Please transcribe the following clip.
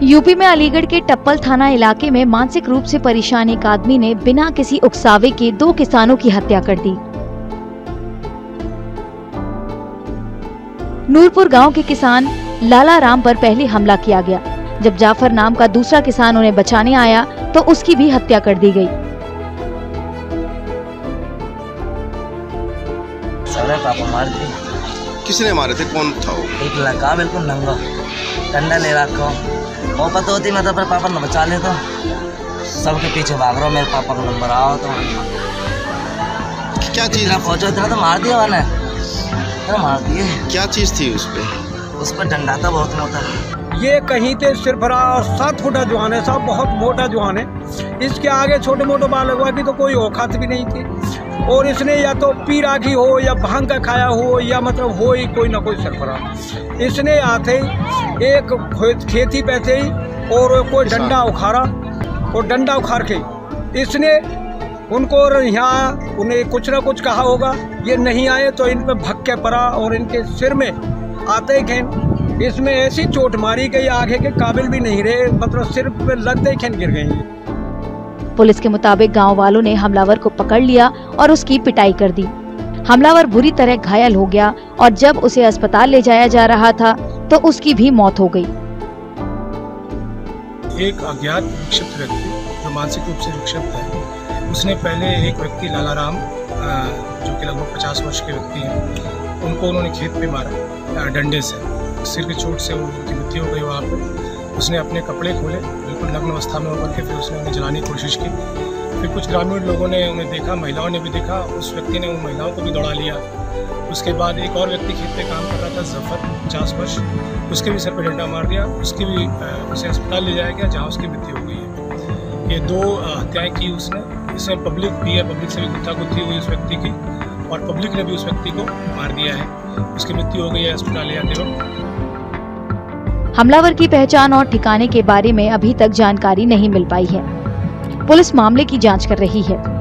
UP में अलीगढ़ के टप्पल थाना इलाके में मानसिक रूप से परेशान एक आदमी ने बिना किसी उकसावे के 2 किसानों की हत्या कर दी। नूरपुर गांव के किसान लाला राम पर पहले हमला किया गया। जब जाफर नाम का दूसरा किसान उन्हें बचाने आया तो उसकी भी हत्या कर दी गई। पापा मार दिए। किसने मारे थे? कौन था वो? एक लड़का बिल्कुल नंगा, डंडा ले रखा। वो पता होती मैं तो पर पापा ने बचा लेता। सबके पीछे भाग रहा हूँ, मेरे पापा का नंबर आओ तो क्या चीज पहुंचो इतना तो मार दिया मैंने, मार दिए। क्या चीज थी उस पे? डंडा था बहुत मोटा। ये कहीं ते सिरफरा 7 फुटा जवान है साहब, बहुत मोटा जवान है। इसके आगे छोटे मोटे बालकों की तो कोई औकात भी नहीं थी। और इसने या तो पी राखी हो या भांग का खाया हो या मतलब हो ही कोई ना कोई सरफरा। इसने आते ही एक खेती पे थे और कोई डंडा उखाड़ा और डंडा उखाड़ के इसने उनको यहाँ उन्हें कुछ ना कुछ कहा होगा। ये नहीं आए तो इन पे भक्के पड़ा और इनके सिर में आते ही खेन इसमें ऐसी चोट मारी गई आगे के काबिल भी नहीं रहे, मतलब सिर पे लगते ही खेन गिर गई। पुलिस के मुताबिक गांव वालों ने हमलावर को पकड़ लिया और उसकी पिटाई कर दी। हमलावर बुरी तरह घायल हो गया और जब उसे अस्पताल ले जाया जा रहा था तो उसकी भी मौत हो गई। एक अज्ञात विक्षिप्त व्यक्ति जो मानसिक रूप से विक्षिप्त है, उसने पहले एक व्यक्ति लाला राम जो कि लगभग 50 वर्ष के व्यक्ति हैं, उनको उन्होंने खेत पे मारा डंडे से। सिर की चोट से उनकी मृत्यु हो गई। वहाँ पे उसने अपने कपड़े खोले, बिल्कुल नग्न अवस्था में होकर के फिर उसने उन्हें जलाने की कोशिश की। फिर कुछ ग्रामीण लोगों ने उन्हें देखा, महिलाओं ने भी देखा। उस व्यक्ति ने उन महिलाओं को भी दौड़ा लिया। उसके बाद एक और व्यक्ति खेत पे काम कर रहा था, जफर 50 वर्ष, उसके भी सर पे डंडा मार दिया। उसकी भी उसे अस्पताल ले जाया गया जहाँ उसकी मृत्यु हो गई है। ये 2 हत्याएँ की उसने। इसमें पब्लिक भी है, पब्लिक से भी गुत्थागुत्थी हुई उस व्यक्ति की और पब्लिक ने भी उस व्यक्ति को मार दिया है। उसकी मृत्यु हो गई है अस्पताल ले जाते वक्त। हमलावर की पहचान और ठिकाने के बारे में अभी तक जानकारी नहीं मिल पाई है। पुलिस मामले की जांच कर रही है।